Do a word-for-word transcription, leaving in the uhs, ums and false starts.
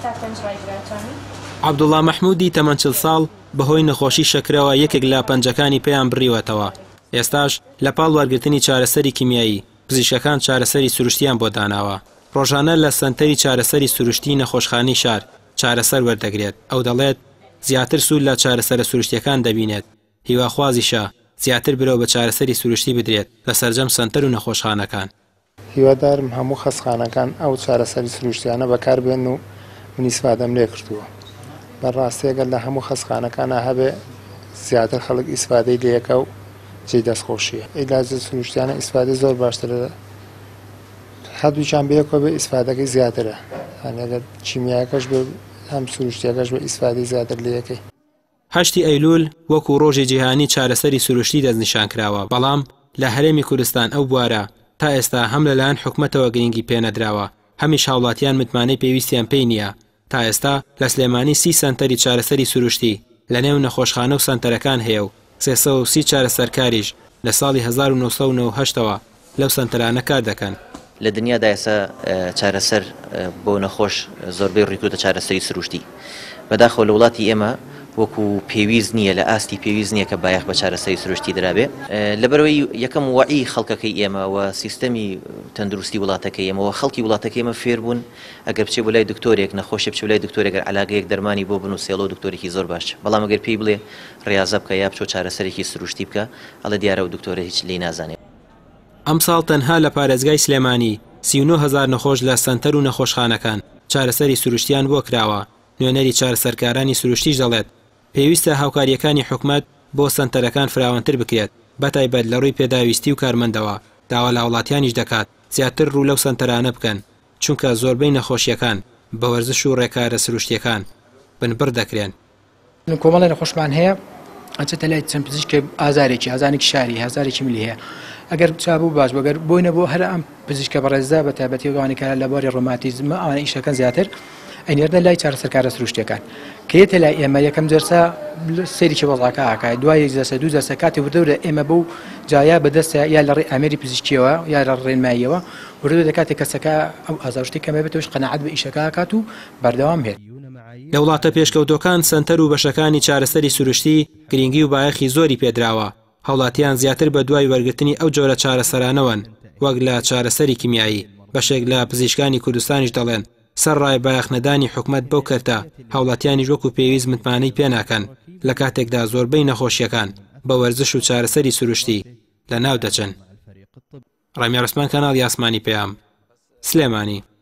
عەبدوڵڵا مەحموودی تەمەن چل ساڵ بەهۆی نەخۆشی شەکرەوە یەکێک لە پەنجەکانی پێیان بڕیوەتەوە. ئێستاش لە پاڵ وەرگرتنی چارەسەری کیمیایی پزیشکەکان چارەسەری سروشتیان بۆ داناوە. ڕۆژانە لە سنتەری چارەسەری سروشتی نەخۆشخانەی شار چارەسەر وەردەگرێت. ئەو دەڵێت زیاتر سوود لە چارەسەرە سروشتیەکان دەبینێت. هیواخوازیشە زیاتر برەو بە چارەسەری سروشتی بدرێت لە سەرجەم سنتەر و نەخۆشخانەکان. هیوادارم هەموو خەسخانەکان ئەو چارەسەری سروشتیانە بەکاربێن و من ئیسفادەم لێ کردووە. بەڕاستی ئەگەر لە هەموو خەسخانەکانە هەبێ زیاتر خەڵک ئیسفادەی لێەکە و جێی دەستخۆشیە. ئیلاجە سروشتیانە ئیسفادەی زۆر باشترە. هەردووچیان بەیەکەوە بێ ئیسفادەکەی زیاترە. هەنێ ئەگەر کیمیاکەش بێ هەم سروشتیەکەش بە ئیسفادەی زیاتر لێەکەی. هەشتی ئەیلول وەکو ڕۆژی جیهانی چارەسەری سروشتی دەستنیشان کراوە، بەڵام لە هەرێمی کوردستان ئەو بوارە تا ئێستا هەم لەلایەن حکومەتەوە گرنگی پێنەدراوە، هەمیش هاوڵاتیان متمانەی پێویستیان پێی نییە. تا ئێستا لە سلێمانی سی سنتەری چارەسەری سروشتی لە نێو نەخۆشخانە و سنتەرەکان هەیە و سێسە و سی چارەسەرکاریش لە ساڵی هەزار و نۆ سەد و نۆ و هەشتەوە لەو سنتەرانە کار دەکەن. لە دنیادا ئێستا چارەسەر بۆ نەخۆش زۆربەی ڕیکوتە چارەسەری سروشتی. بەداخەوە لە وڵاتی ئێمە وەکو پێویست نییە لە ئاستی پێویست نییە کە بایەخ بە چارەسەری سروشتی درابێ. لەبەرەوەی یەکەم وعی خەڵکەکەی ئێمە و سیستەمی تەندروستی وڵاتەکەی ئێمە و خەڵکی وڵاتەکەی ئێمە فێر بوون ئەگەر بچێ بۆ لای دکتۆرێک نەخۆشی بچێ لای دکتۆرێک علاگەیەک دەرمانی بۆ بنووسێڵە و دکتۆرێکی زۆر باش، بەڵام ئەگەر پێی بڵێ ڕاضە بکە یا بچۆ چارەسەرێکی سروشتی بکە ئەڵە دیارە و دکتۆرە هیچ لی نازانێت. ئەم ساڵ تەنها لە پارێزگای سلێمانی سی و نۆ هەزار نەخۆش لە سنتەر و نەخۆشخانەکان چارەسەری سروشتیان بۆ کراوە. نوێنەری چارەسەرکارانی سروشتیش دەڵێت پێویستە هاوکاریەکانی حکومەت بۆ سنتەرەکان فراوانتر بکرێت، بەتایبەت لە ڕووی پێداویستی و کارمەندەوە. داوا لە وڵاتیانیش دەکات زیاتر ڕوو لەو سنتەرانە بکەن، چونکە زۆربەی نەخۆشیەکان بە وەرزش و ڕێکارە سروشتیەکان بنبڕ دەکرێن. کۆمەڵی نەخۆشمان هەیە ئەچێتە لای چەند پزیشکێ ئازارێکی ئازانێکی شاری هەزارێکی ملی هەیە. ئەگەر چابوو باش بەگەر بۆینە بۆ هەر ئەم پزیشکە بەڕێزدا بە تایبەتیەوانی کارە لە بۆری ڕۆماتیزمە ئەوانە ئیشەکەن زیاتر ئەینێردە لای چارەسەرکارە سروشتیەکان کێتە لای ئێمە یەکەم جەرسا سێریکی وەڵاکە ئاکای دوای جەسە دوو جەسە کاتی وردەورە ئێمە بەو جایا بەدەستە یا لە ڕێ ئامێری پزیشکیەوە یا لە ڕێنماییەوە وردە دەکاتێک کەسەکە ئەو ئازارشتی کەمە بێتەوەش قەناعەت بە ئیشەکە ئاکات و بەردەوام هێت. لە وڵاتە پێشکەوتەکان سنتەر و بەشەکانی چارەسەری سروشتی گرنگی و بایەخی زۆری پێدراوە. هەوڵاتیان زیاتر بە دوای وەرگرتنی ئەو جۆرە چارەسەرانەوەن وەک لە چارەسەری کیمیایی. بەشێک لە پزیشکانی کوردستانیش دەڵێن سەرڕای بایەخنەدانی حکومەت بەو کەرتە هەوڵاتیانی وەکو پێویست متمانەی پێناکەن لە کاتێکدا زۆربەی نەخۆشیەکان بە وەرزش و چارەسەری سروشتی لە ناو دەچن. ڕامی ڕسمان کەناڵی ئاسمانی پێام سلێمانی.